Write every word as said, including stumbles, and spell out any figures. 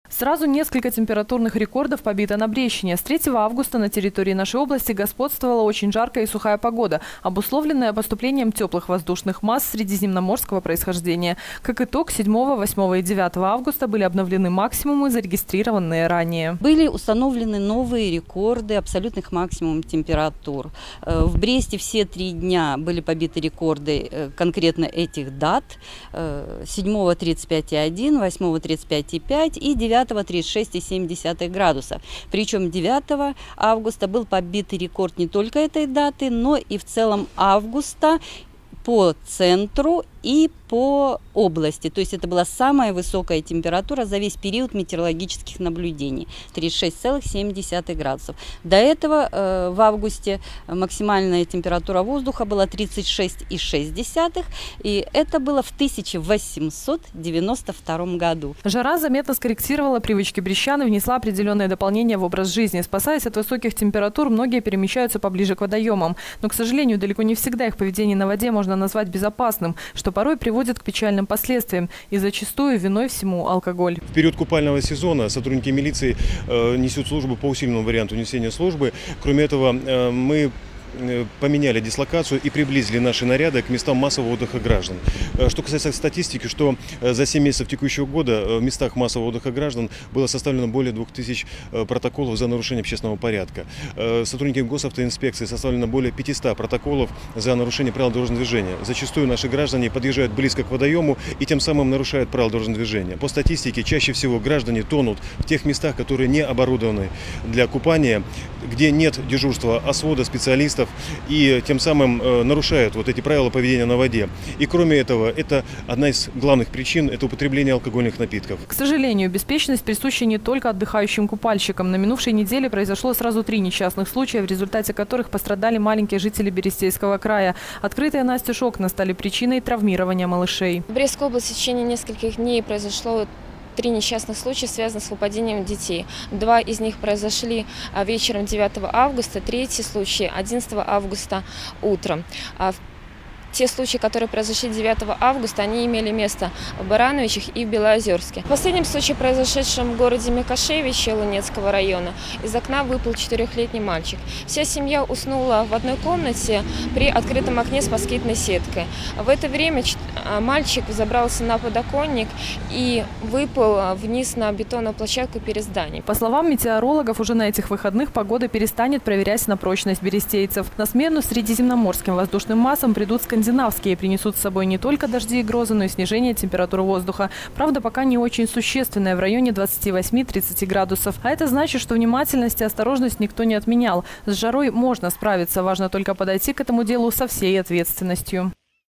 Сразу несколько температурных рекордов побито на Брещине. С третьего августа на территории нашей области господствовала очень жаркая и сухая погода, обусловленная поступлением теплых воздушных масс средиземноморского происхождения. Как итог, седьмого, восьмого и девятого августа были обновлены максимумы, зарегистрированные ранее. Были установлены новые рекорды абсолютных максимум температур. В Бресте все три дня были побиты рекорды конкретно этих дат. седьмого тридцать пять и один, восьмого тридцать пять и пять и девятого тридцать шесть и семь десятых градусов. Причем девятого августа был побит рекорд не только этой даты, но и в целом августа по центру и по области. То есть это была самая высокая температура за весь период метеорологических наблюдений – тридцать шесть целых семь десятых градусов. До этого э, в августе максимальная температура воздуха была тридцать шесть и шесть десятых, и это было в тысяча восемьсот девяносто втором году. Жара заметно скорректировала привычки брещан и внесла определенные дополнения в образ жизни. Спасаясь от высоких температур, многие перемещаются поближе к водоемам. Но, к сожалению, далеко не всегда их поведение на воде можно назвать безопасным, что порой приводит к печальным последствиям. И зачастую виной всему алкоголь. В период купального сезона сотрудники милиции э, несут службу по усиленному варианту несения службы. Кроме этого, э, мы поменяли дислокацию и приблизили наши наряды к местам массового отдыха граждан. Что касается статистики, что за семь месяцев текущего года в местах массового отдыха граждан было составлено более двух тысяч протоколов за нарушение общественного порядка. Сотрудниками госавтоинспекции составлено более пятисот протоколов за нарушение правил дорожного движения. Зачастую наши граждане подъезжают близко к водоему и тем самым нарушают правила дорожного движения. По статистике, чаще всего граждане тонут в тех местах, которые не оборудованы для купания, где нет дежурства освода специалистов, и тем самым э, нарушают вот эти правила поведения на воде. И кроме этого, это одна из главных причин – это употребление алкогольных напитков. К сожалению, беспечность присуща не только отдыхающим купальщикам. На минувшей неделе произошло сразу три несчастных случая, в результате которых пострадали маленькие жители Берестейского края. Открытые настежь окна стали причиной травмирования малышей. В Брестской области в течение нескольких дней произошло три несчастных случая, связанных с выпадением детей. Два из них произошли вечером девятого августа, третий случай одиннадцатого августа утром. Те случаи, которые произошли девятого августа, они имели место в Барановичах и в Белоозерске. В последнем случае, произошедшем в городе Микошевичи Лунецкого района, из окна выпал четырехлетний мальчик. Вся семья уснула в одной комнате при открытом окне с москитной сеткой. В это время мальчик забрался на подоконник и выпал вниз на бетонную площадку перед зданием. По словам метеорологов, уже на этих выходных погода перестанет проверять на прочность берестейцев. На смену средиземноморским воздушным массам придут скандинавские. Скандинавские принесут с собой не только дожди и грозы, но и снижение температуры воздуха. Правда, пока не очень существенное, в районе двадцати восьми — тридцати градусов. А это значит, что внимательность и осторожность никто не отменял. С жарой можно справиться, важно только подойти к этому делу со всей ответственностью.